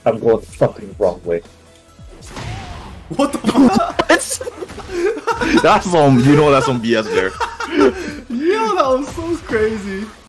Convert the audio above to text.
I'm going the fucking wrong way. What the fuck? That's some, you know, that's some BS there. Yo, that was so crazy.